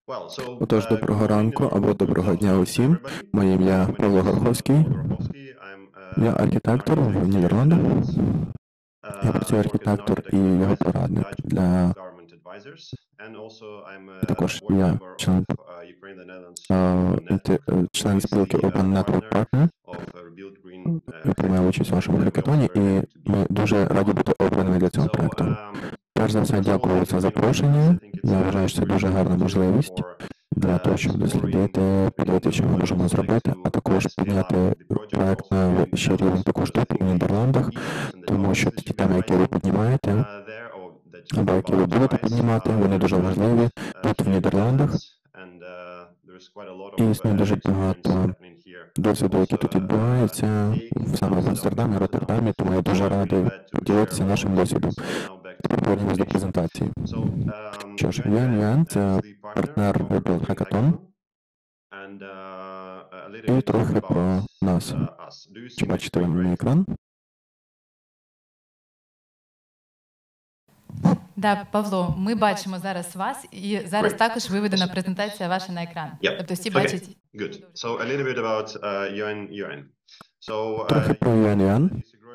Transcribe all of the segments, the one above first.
Отож, доброго ранку або доброго дня усім. Моє ім'я Павло Гороховський. Я архітектор в Нідерландах. Я працюю архітектор і його порадник для... Також я член спілки Urban Network Partner. Я приймаю участь у вашому хакатоні, і ми дуже раді бути обраними для цього проєкту. Перш за все, дякую за запрошення. Я вважаю, що це дуже гарна можливість для того, щоб дослідити, подивитися, що ми можемо зробити, а також підняти проєкт на вищий рівень також тут, у Нідерландах, тому що ті теми, які ви піднімаєте, або які ви будете піднімати, вони дуже важливі тут, в Нідерландах. І існує дуже багато досвіду, який тут відбувається, саме в Амстердамі, Роттердамі, тому я дуже радий поділитися нашим досвідом. Тепер повернемось до презентації. Що ж, Юан це партнер Rebuild Hackathon. І трохи про нас. Чи бачите ви мій екран? Да, Павло, ми бачимо зараз вас, і зараз також виведена презентація ваша на екран. Тобто всі бачать. Трохи про Юан.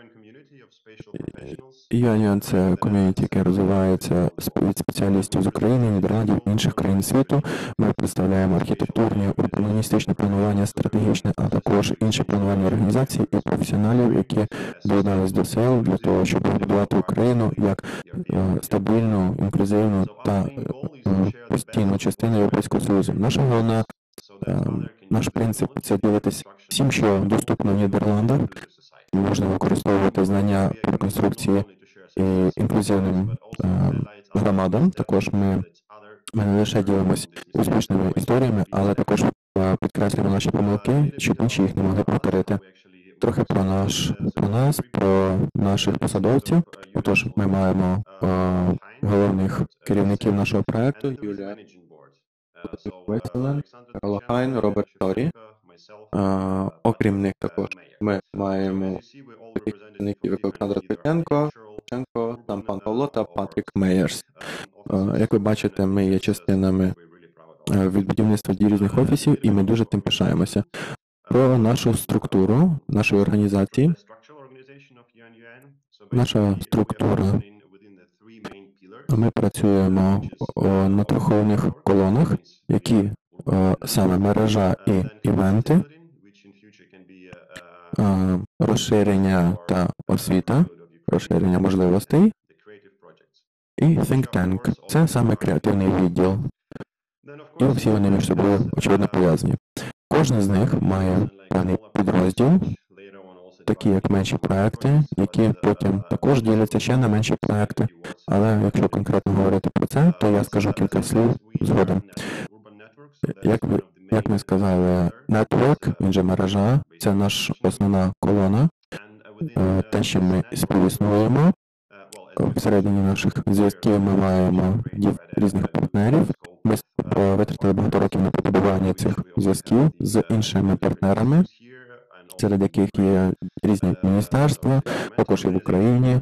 Юан – це ком'юніті, яке розвивається від спеціалістів з України, Нідерландів і інших країн світу. Ми представляємо архітектурні, урбаністичне планування, стратегічне, а також інші планувальні організації і професіоналів, які доєднались до сил для того, щоб будувати Україну як стабільну, інклюзивну та постійну частину Європейського Союзу. Наша головна, наш принцип – це ділитися всім, що доступно в Нідерландах. Можна використовувати знання по конструкції і інклюзивним громадам. Також ми не лише ділимося успішними історіями, але також підкреслюємо наші помилки, щоб інші їх не могли повторити. Трохи про нас, про наших посадовців. Отож, ми маємо головних керівників нашого проекту: Юлія Веселен, Карла Хайн, Роберт Торі. Окрім них також ми маємо таких керівників, як Олександр Третенко, там пан Павло та Патрік Мейерс. Як ви бачите, ми є частинами від будівництва різних офісів, і ми дуже тим пишаємося. Про нашу структуру, нашої організації. Наша структура. Ми працюємо на трьох колонах, які саме мережа і івенти, розширення та освіта, розширення можливостей, і think tank – це саме креативний відділ. І всі вони між собою, очевидно, пов'язані. Кожен з них має певний підрозділ, такі як менші проекти, які потім також діляться ще на менші проекти. Але якщо конкретно говорити про це, то я скажу кілька слів згодом. Як ми сказали, network, він же мережа, це наша основна колона, те, що ми співіснуємо. Всередині наших зв'язків ми маємо різних партнерів. Ми витратили багато років на побудування цих зв'язків з іншими партнерами, серед яких є різні міністерства, також і в Україні,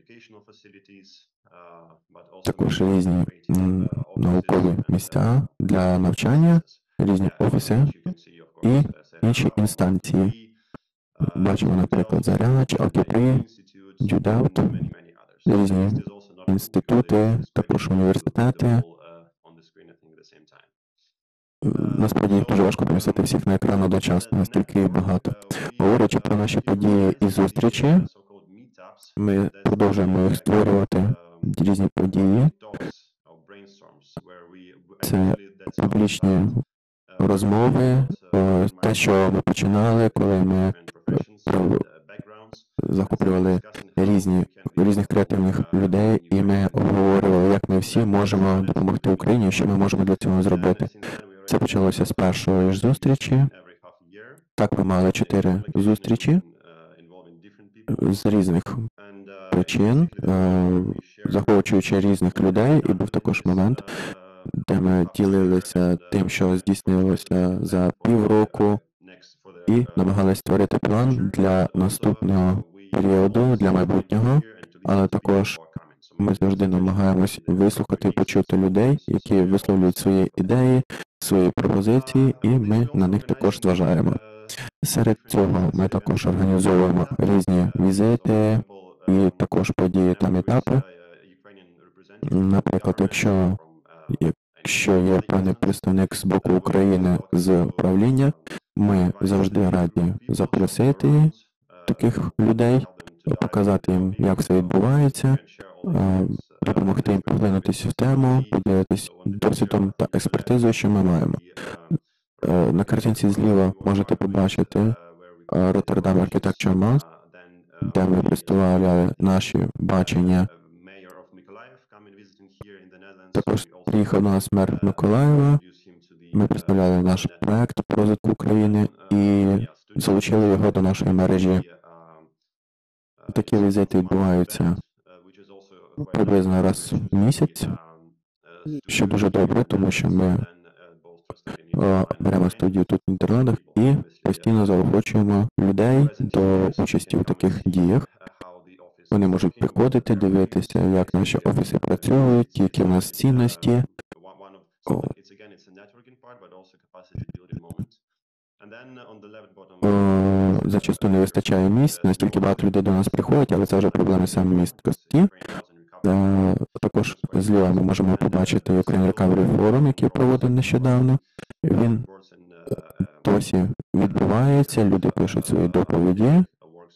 також різні наукові місця для навчання, різні офіси і інші інстанції. Бачимо, наприклад, Заря, Алкіпрі, Дюдаут, різні інститути, також університети. Насправді їх дуже важко помістити всіх на екран одночасно, настільки їх багато. Говорячи про наші події і зустрічі, ми продовжуємо їх створювати, різні події. Це публічні розмови, те, що ми починали, коли ми захоплювали різних креативних людей, і ми обговорювали, як ми всі можемо допомогти Україні, що ми можемо для цього зробити. Це почалося з першої ж зустрічі. Так, ми мали 4 зустрічі з різних причин, захоплюючи різних людей, і був також момент, де ми ділилися тим, що здійснилося за півроку, і намагалися створити план для наступного періоду, для майбутнього, але також Ми завжди намагаємось вислухати і почути людей, які висловлюють свої ідеї, свої пропозиції, і ми на них також зважаємо. Серед цього ми також організовуємо різні візити і також події та етапи. Наприклад, якщо є певний представник з боку України з управління, ми завжди раді запросити таких людей, показати їм, як все відбувається, допомогти їм поглинутися в тему, поділитись досвідом та експертизою, що ми маємо. На картинці зліва можете побачити Rotterdam Architecture Month, де ми представляли наші бачення. Також приїхав до нас мер Миколаєва, ми представляли наш проект по розвитку України і залучили його до нашої мережі. Такі візити відбуваються приблизно раз в місяць, що дуже добре, тому що ми беремо студію тут в Нідерландах і постійно заохочуємо людей до участі у таких діях. Вони можуть приходити, дивитися, як наші офіси працюють, які в нас цінності. Зачасту не вистачає місць, настільки багато людей до нас приходять, але це вже проблеми саме місткості. Також зліва ми можемо побачити Ukraine Recovery Forum, який проводив нещодавно. Він досі відбувається, люди пишуть свої доповіді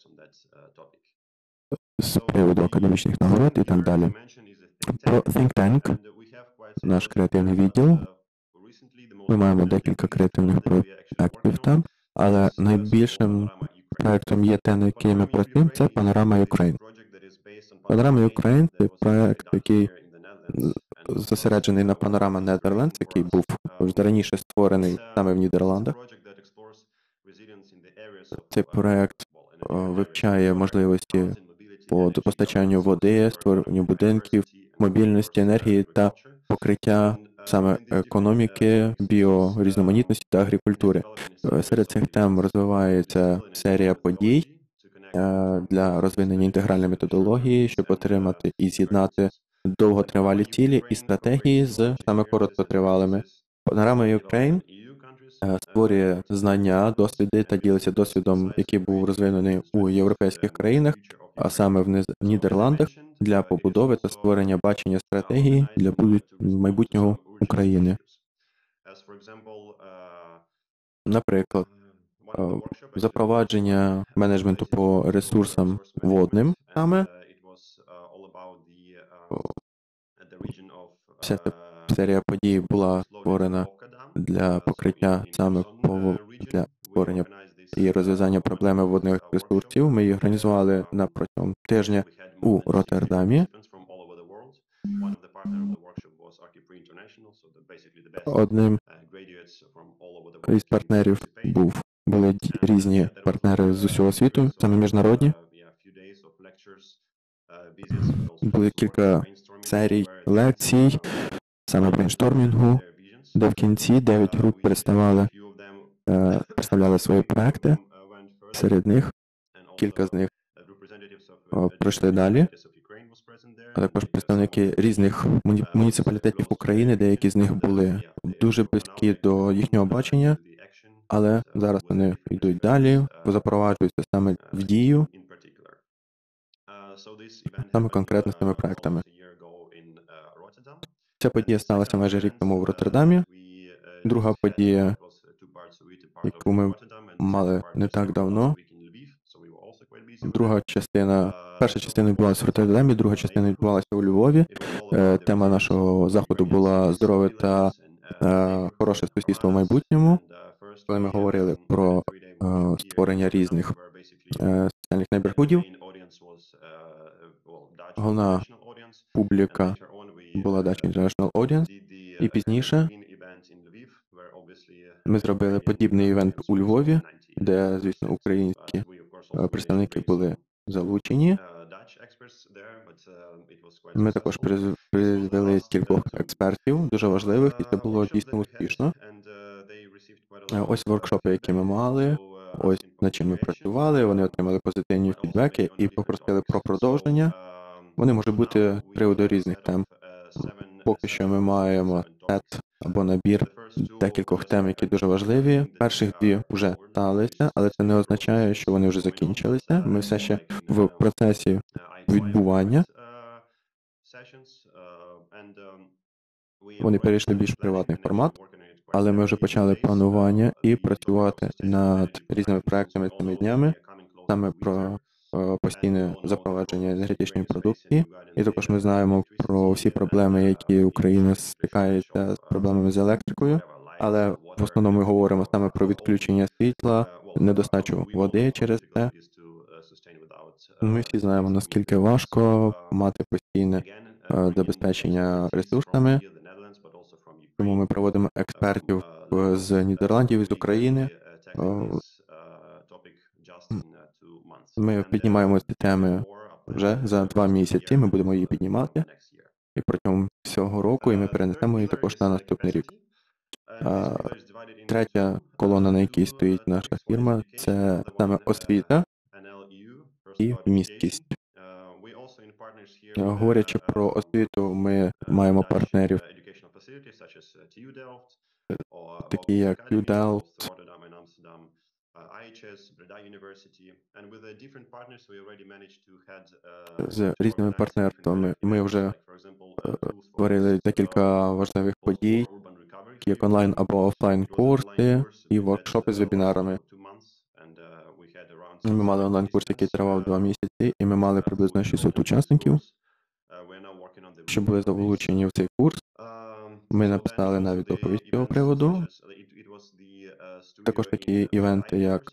з приводу академічних нагород і так далі. Про Think Tank, наш креативний відділ. Ми маємо декілька креативних проєктів там, але найбільшим проєктом є те, на який ми працюємо, це Panorama Ukraine. Panorama Ukraine – це проєкт, який зосереджений на Panorama Netherlands, який був вже раніше створений саме в Нідерландах. Цей проєкт вивчає можливості по постачанню води, створенню будинків, мобільності, енергії та покриття саме економіки, біорізноманітності та агрикультури. Серед цих тем розвивається серія подій для розвинення інтегральної методології, щоб отримати і з'єднати довготривалі цілі і стратегії з саме короткотривалими. Panorama Ukraine створює знання, досвіди та ділиться досвідом, який був розвинений у європейських країнах, а саме в Нідерландах, для побудови та створення бачення стратегії для майбутнього України. Наприклад, запровадження менеджменту по ресурсам водним саме. Вся ця серія подій була створена для покриття саме для створення і розв'язання проблеми водних ресурсів. Ми її організували протягом тижня у Роттердамі. Одним із партнерів були різні партнери з усього світу, саме міжнародні. Були кілька серій лекцій, саме брейнштормінгу, де в кінці 9 груп представляли свої проекти. Серед них кілька з них пройшли далі, а також представники різних муніципалітетів України, деякі з них були дуже близькі до їхнього бачення, але зараз вони йдуть далі, запроваджуються саме в дію, саме конкретно з цими проектами. Ця подія сталася майже рік тому в Роттердамі. Друга подія, яку ми мали не так давно, перша частина відбувалася в Роттердамі, друга частина відбувалася у Львові. Тема нашого заходу була «Здорове та хороше сусідство в майбутньому», коли ми говорили про створення різних соціальних нейберхудів. Головна публіка була Dutch International Audience, і пізніше ми зробили подібний івент у Львові, де, звісно, українські представники були залучені. Ми також привели кількох експертів, дуже важливих, і це було дійсно успішно. Ось воркшопи, які ми мали, ось над чим ми працювали, вони отримали позитивні фідбеки і попросили про продовження. Вони можуть бути з приводу різних тем. Поки що ми маємо сет або набір декількох тем, які дуже важливі. Перших дві вже сталися, але це не означає, що вони вже закінчилися. Ми все ще в процесі відбування. Вони перейшли більш в приватний формат, але ми вже почали планування і працювати над різними проектами цими днями, саме про постійне запровадження енергетичної продукції. І також ми знаємо про всі проблеми, які Україна стикається з проблемами з електрикою, але в основному ми говоримо саме про відключення світла, недостачу води через це. Ми всі знаємо, наскільки важко мати постійне забезпечення ресурсами, тому ми проводимо експертів з Нідерландів і з України. Ми піднімаємо ці теми вже за 2 місяці, ми будемо її піднімати і протягом всього року, і ми перенесемо її також на наступний рік. Третя колона, на якій стоїть наша фірма, це саме освіта і вмісткість. Говорячи про освіту, ми маємо партнерів, такі як TU Delft, з різними партнерствами. Ми вже створили декілька важливих подій, як онлайн або офлайн курси і воркшопи з вебінарами. Ми мали онлайн-курс, який тривав 2 місяці, і ми мали приблизно 600 учасників, що були залучені в цей курс. Ми написали навіть доповідь з цього приводу. Також такі івенти, як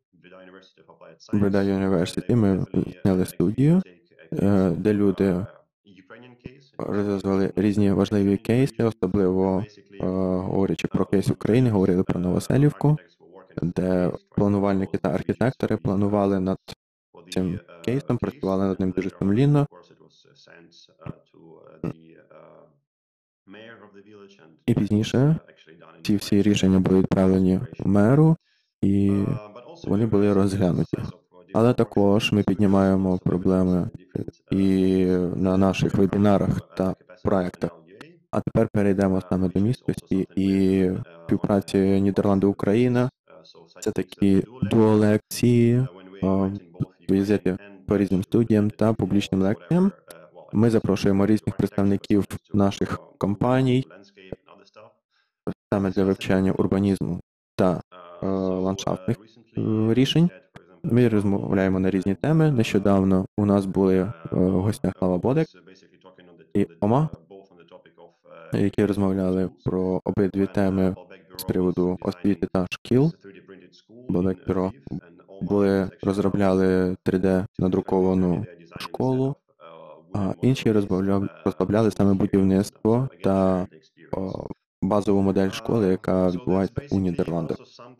Breda University, ми зняли студію, де люди розв'язували різні важливі кейси, особливо говорячи про кейс України, говорили про Новоселівку, де планувальники та архітектори планували над цим кейсом, працювали над ним дуже сумлінно. І пізніше ці всі рішення були відправлені меру, і вони були розглянуті. Але також ми піднімаємо проблеми і на наших вебінарах та проектах. А тепер перейдемо саме до місткості і співпраці Нідерланди-Україна. Це такі дуолекції, візити по різним студіям та публічним лекціям. Ми запрошуємо різних представників наших компаній саме для вивчання урбанізму та ландшафтних рішень. Ми розмовляємо на різні теми. Нещодавно у нас були в гостях Слава Бодек і Ома, які розмовляли про обидві теми з приводу освіти та шкіл. Бодек Бюро розробляли 3D-надруковану школу, а інші розробляли саме будівництво та базову модель школи, яка відбувається у Нідерландах.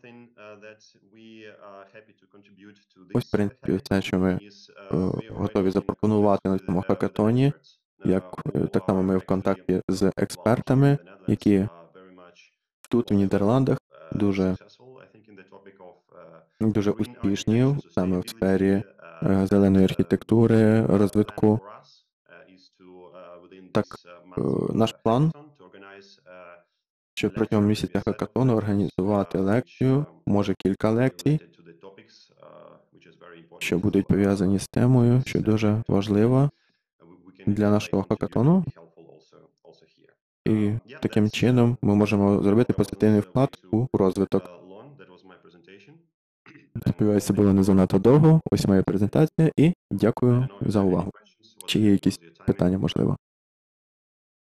Ось, в принципі, все, що ми готові запропонувати на цьому хакатоні. Так само ми в контакті з експертами, які тут, в Нідерландах, дуже успішні саме в сфері зеленої архітектури, розвитку. Так, наш план, що протягом місяця хакатону організувати лекцію, може кілька лекцій, що будуть пов'язані з темою, що дуже важлива для нашого хакатону. І таким чином ми можемо зробити позитивний вклад у розвиток. Сподіваюся, було не занадто довго. Ось моя презентація і дякую за увагу. Чи є якісь питання, можливо?